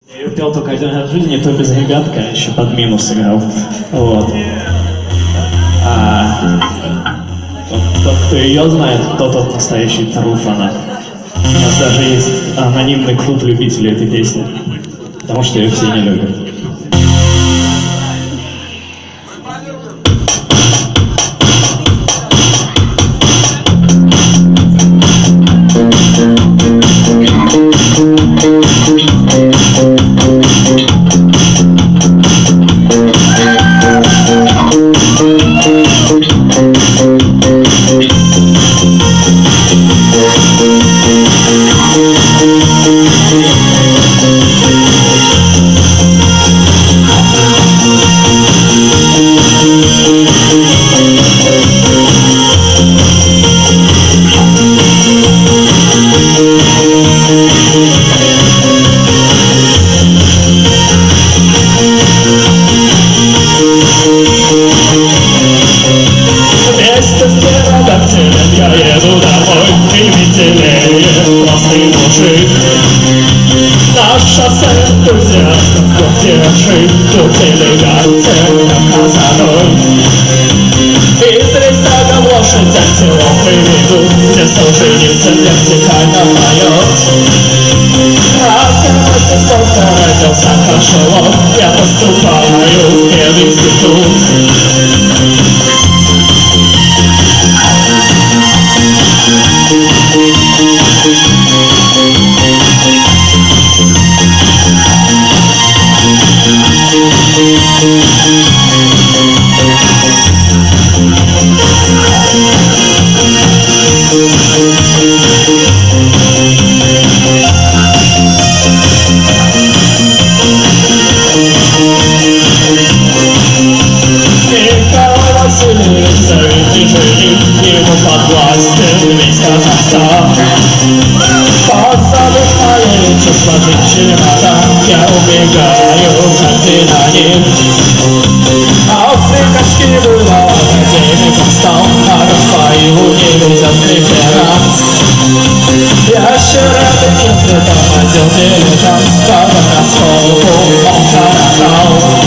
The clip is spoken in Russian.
Я ее пел только один раз в жизни, то без ребятка, еще под минус играл. Вот. Тот, кто ее знает, тот настоящий true фанат. У нас даже есть анонимный клуб любителей этой песни, потому что ее все не любят. Я еду домой, и веселее простый мужик. На шоссе энтузиастов куртежи, тут элегантен, как казаной. Из рейса лошадь антилопы ведут, где солженицын вертикально поет. А в комнате спорта родился кошелок, я поступаю в пединститут. Ему подвластен весь Казахстан. Позовут мои чувства чемодан, я убегаю, как динамит. Африка скинула академиком стал, а Рафаилу не везет преферанс. Я щерами не притормозил дилетант, по водоскопу он каракал.